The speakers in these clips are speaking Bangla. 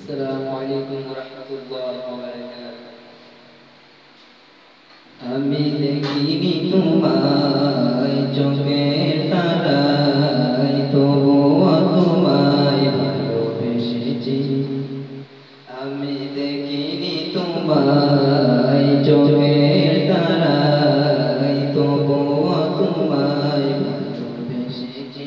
Assalamualaikum warahmatullahi wabarakatuh. আমি দেখিনি তোমায় চোখের তারায়, তবুও তোমায় ভালোবেসেছি। আমি দেখিনি তোমায় চোখের তারায়, তবুও তোমায় ভালোবেসেছি।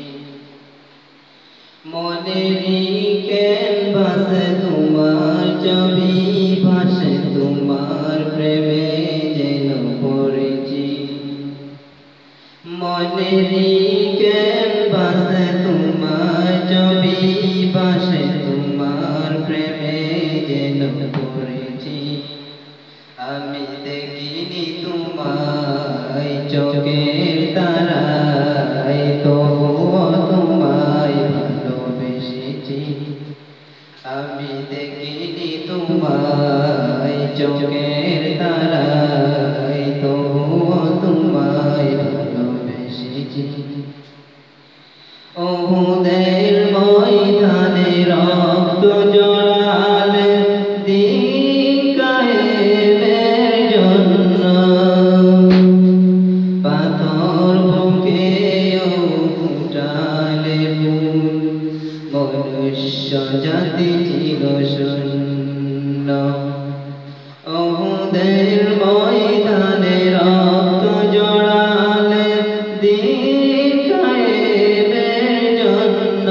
মনেরই ক্যানভাসে তোমার ছবি ভাসে, তোমার প্রেমে যেন পড়েছি। মনেরই ক্যানভাসে তোমার ছবি ভাসে, তোমার প্রেমে যেন পড়েছি। আমি দেখিনি তোমায় চোখের তারায়, তবুও তোমায় ভালোবেসেছি। আমি দেখিনি তোমায় চোখের তারায়, তবুও তোমায় ভালোবেসেছি। ওহুদের ময়দানে রক্ত জড়ালে দিন কায়েমের জন্য, পাথর বুকেও ফুটালে ফুল, মনুষ্য জাতি ছিল শূন্য। ওহুদের ময়দানে রক্ত জড়ালে দিন কায়েমের জন্য,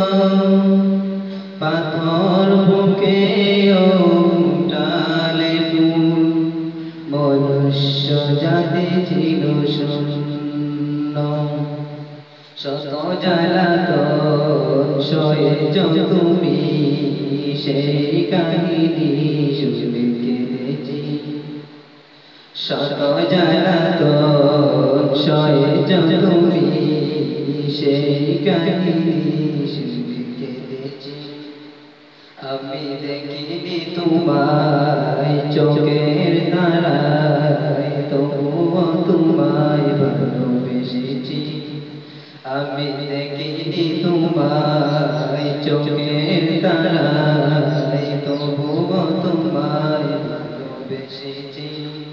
পাথর বুকেও ফুটালে ফুল, মনুষ্য জাতি ছিল শূন্য। শত জ্বালাতন সয়েছ তুমি, সেই কাহিনী শুনে কেঁদেছি। শত জ্বালাতন সয়েছ তুমি, সেই কাহিনী শুনে কেঁদেছি। আমি দেখিনি তোমায় চোখের তারায়, তবুও তোমায় ভালোবেসেছি। আমি দেখিনি তোমায় চোখের তারায়, তবুও তোমায় ভালোবেসেছি।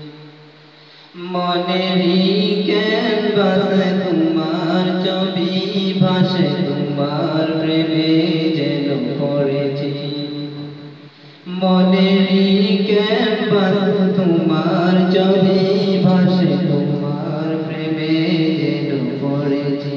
মনেরই ক্যানভাসে তোমার ছবি ভাসে, তোমার প্রেমে যেন পড়েছি। মনেরই ক্যানভাসে তোমার ছবি ভাসে, তোমার প্রেমে যেন পড়েছি।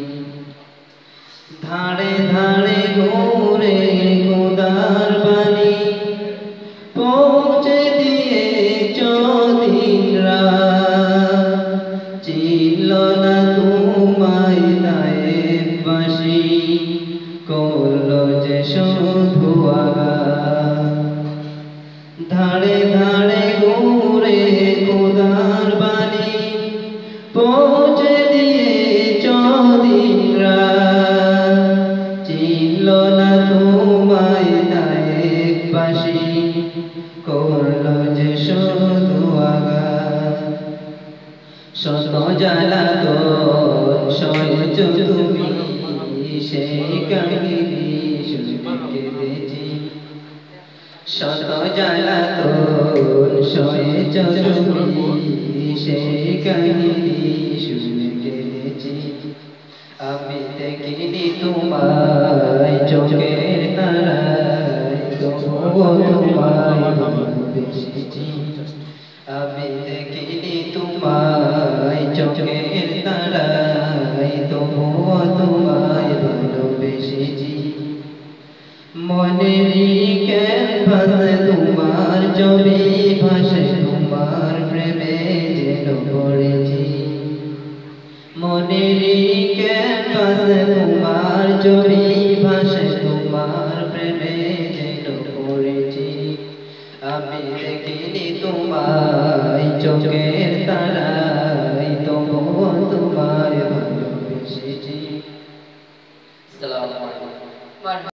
ধারে ধারে ঘুরে খোদার বাণী পৌঁছে দিয়েছ দিন রাত, চিনল না তোমায় তায়েফবাসী, করল যে শুধু আঘাত। ধারে ধারে ঘুরে খোদার বাণী পৌঁছে দিয়েছ দিন রাত, চিনল না তোমায় তায়েফবাসী, করল যে শুধু আঘাত। শত জ্বালাতন সয়েছ তুমি, সেই কাহিনী শুনে কেঁদেছি। শত জ্বালাতন সয়েছ তুমি, সেই কাহিনী শুনে কেঁদেছি। আমি দেখিনি তোমায় চোখের তারায়, তবুও তোমায় ভালোবেসেছি। আমি দেখিনি তোমায় চোখের তারায়, তবুও তোমায় ভালোবেসেছি। মনেরই ক্যানভাসে তোমার ছবি ভাসে, তোমার প্রেমে যেন পড়েছি। মনেরই ক্যানভাসে তোমার ছবি ভাসে, তোমার প্রেমে যেন পড়েছি। আমি দেখিনি তোমায় চোখের তারায়, তবুও তোমায় ভালোবেসেছি। আসসালামু আলাইকুম।